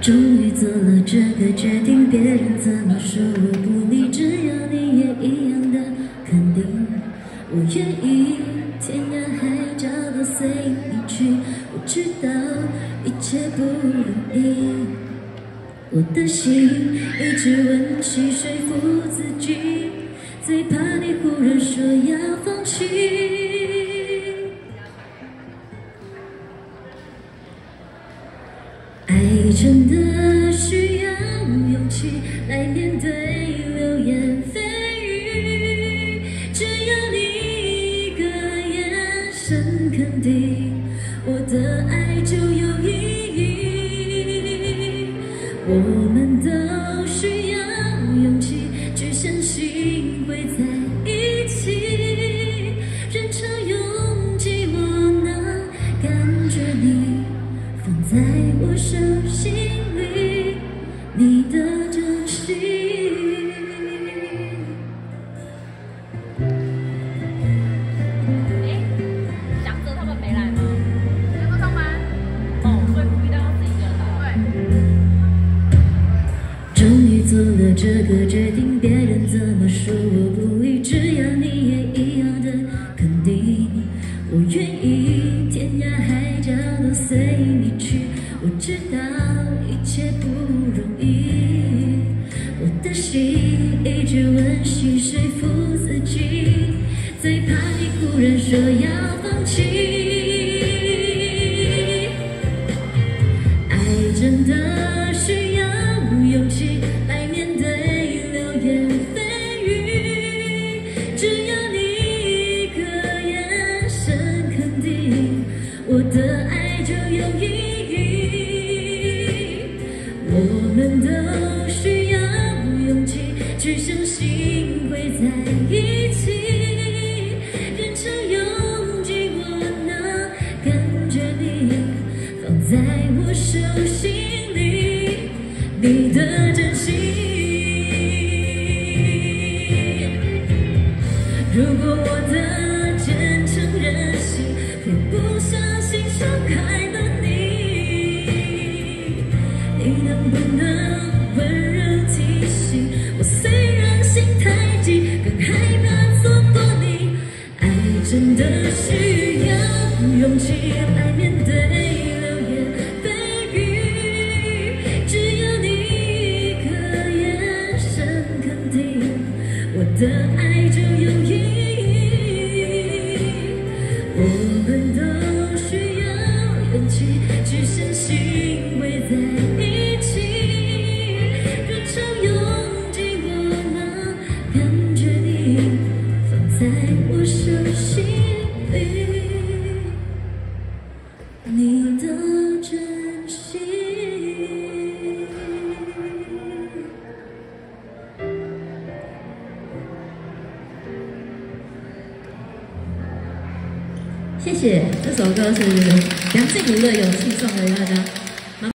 终于做了这个决定，别人怎么说我不理，只要你也一样的肯定。我愿意天涯海角都随你去，我知道一切不容易。我的心一直温习说服自己，最怕你忽然说要放弃。 爱真的需要勇气来面对流言蜚语，只要你一个眼神肯定，我的爱就有意义。我们都需要勇气去相信会在一起，人潮拥挤，我能感觉你。 放在我手心里，你的真心。 翔泽他们没来吗？在做上班。哦，所以不必要自己一个人来。 对。终于做了这个决定，别人怎么说我不理，只要你也一样的肯定。我愿意天涯海角都随你去。 我知道一切不容易，我的心一直温习说服自己，最怕你忽然说要放弃。爱真的需要勇气来面对流言蜚语，只要你一个眼神肯定，我的爱就有意义。 我们都需要勇气去相信会在一起，人潮拥挤，我能感觉你放在我手心里，你的真心。如果我的真诚任性，会不小心伤害了你。 你能不能温柔提醒我？虽然心太急，更害怕错过你。爱真的需要勇气来面对流言蜚语，只要你一个眼神肯定，我的爱就有意义。我们都需要勇气去相信会在一起。 在我手心里，你的真心。谢谢，这首歌是梁静茹的《勇气》送给大家。